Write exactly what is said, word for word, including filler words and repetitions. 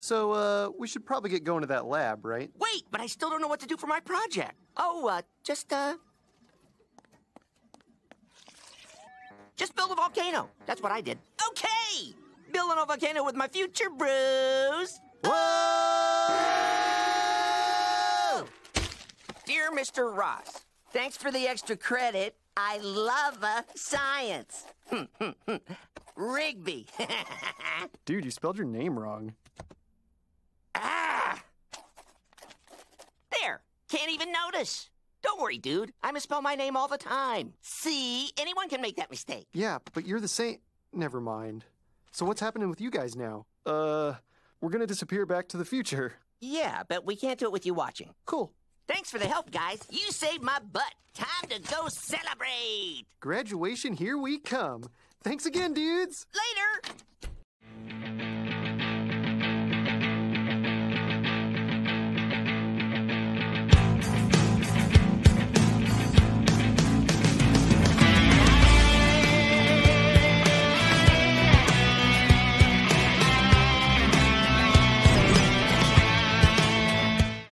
So, uh, we should probably get going to that lab, right? Wait, but I still don't know what to do for my project. Oh, uh, just, uh... just build a volcano. That's what I did. Okay! Building a volcano with my future bros. Whoa! Dear Mister Ross, thanks for the extra credit. I love uh, science. Rigby. Dude, you spelled your name wrong. Ah! There. Can't even notice. Don't worry, dude. I misspell my name all the time. See? Anyone can make that mistake. Yeah, but you're the same... Never mind. So what's happening with you guys now? Uh, we're gonna disappear back to the future. Yeah, but we can't do it with you watching. Cool. Thanks for the help, guys. You saved my butt. Time to go celebrate. Graduation, here we come. Thanks again, dudes. Later.